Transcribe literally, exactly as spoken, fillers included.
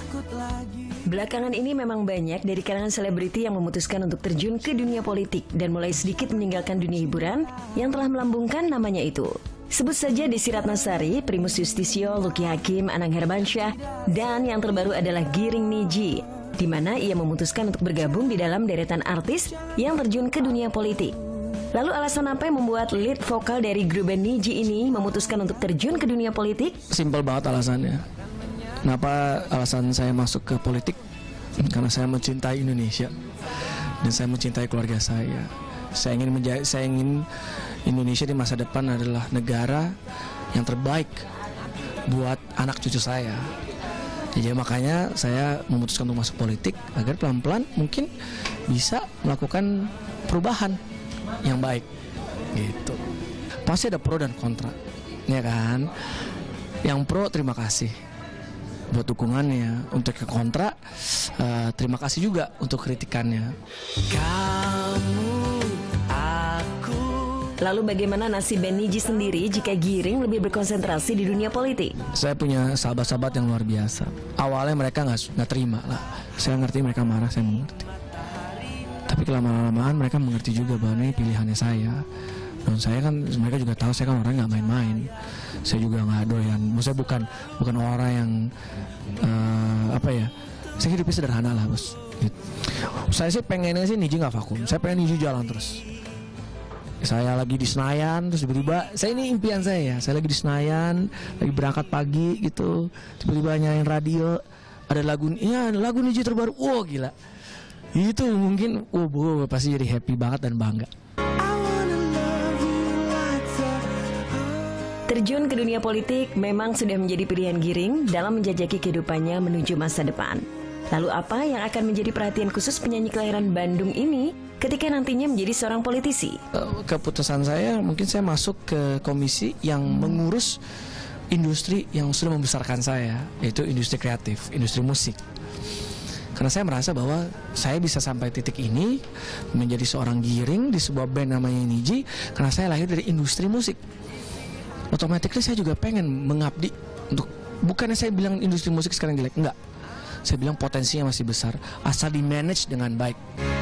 Belakangan ini memang banyak dari kalangan selebriti yang memutuskan untuk terjun ke dunia politik dan mulai sedikit meninggalkan dunia hiburan yang telah melambungkan namanya itu. Sebut saja Desi Ratnasari, Primus Yustisio, Lucky Hakim, Anang Hermansyah, dan yang terbaru adalah Giring Niji, di mana ia memutuskan untuk bergabung di dalam deretan artis yang terjun ke dunia politik. Lalu alasan apa yang membuat lead vokal dari grup band Niji ini memutuskan untuk terjun ke dunia politik? Simpel banget alasannya. Kenapa alasan saya masuk ke politik? Karena saya mencintai Indonesia dan saya mencintai keluarga saya. Saya ingin menjadi, saya ingin Indonesia di masa depan adalah negara yang terbaik buat anak cucu saya. Jadi makanya saya memutuskan untuk masuk politik agar pelan-pelan mungkin bisa melakukan perubahan yang baik. Gitu. Pasti ada pro dan kontra, ya kan? Yang pro terima kasih buat dukungannya, untuk ke kontra uh, terima kasih juga untuk kritikannya. Kamu, aku. Lalu bagaimana nasib band Niji sendiri jika Giring lebih berkonsentrasi di dunia politik? Saya punya sahabat-sahabat yang luar biasa. Awalnya mereka nggak nggak terima lah. Saya ngerti mereka marah, saya mengerti. Tapi kelama-lamaan mereka mengerti juga bahwa ini pilihannya saya. Dan saya kan, mereka juga tahu saya kan orang nggak main-main. Saya juga nggak doyan. Maksudnya bukan bukan orang yang uh, apa ya? Saya hidupnya sederhana lah, bos. Gitu. Saya sih pengennya sih Niji nggak vakum. Saya pengen Niji jalan terus. Saya lagi di Senayan, terus tiba-tiba, saya ini impian saya ya. Saya lagi di Senayan, lagi berangkat pagi gitu. Tiba-tiba nyanyiin radio, ada lagu, ya lagu Niji terbaru. Wow, gila. Itu mungkin, oh, oh pasti jadi happy banget dan bangga. Terjun ke dunia politik memang sudah menjadi pilihan Giring dalam menjajaki kehidupannya menuju masa depan. Lalu apa yang akan menjadi perhatian khusus penyanyi kelahiran Bandung ini ketika nantinya menjadi seorang politisi? Keputusan saya mungkin saya masuk ke komisi yang mengurus industri yang sudah membesarkan saya, yaitu industri kreatif, industri musik. Karena saya merasa bahwa saya bisa sampai titik ini menjadi seorang Giring di sebuah band namanya Niji karena saya lahir dari industri musik. Otomatis saya juga pengen mengabdi untuk, bukannya saya bilang industri musik sekarang jelek, enggak. Saya bilang potensinya masih besar asal di manage dengan baik.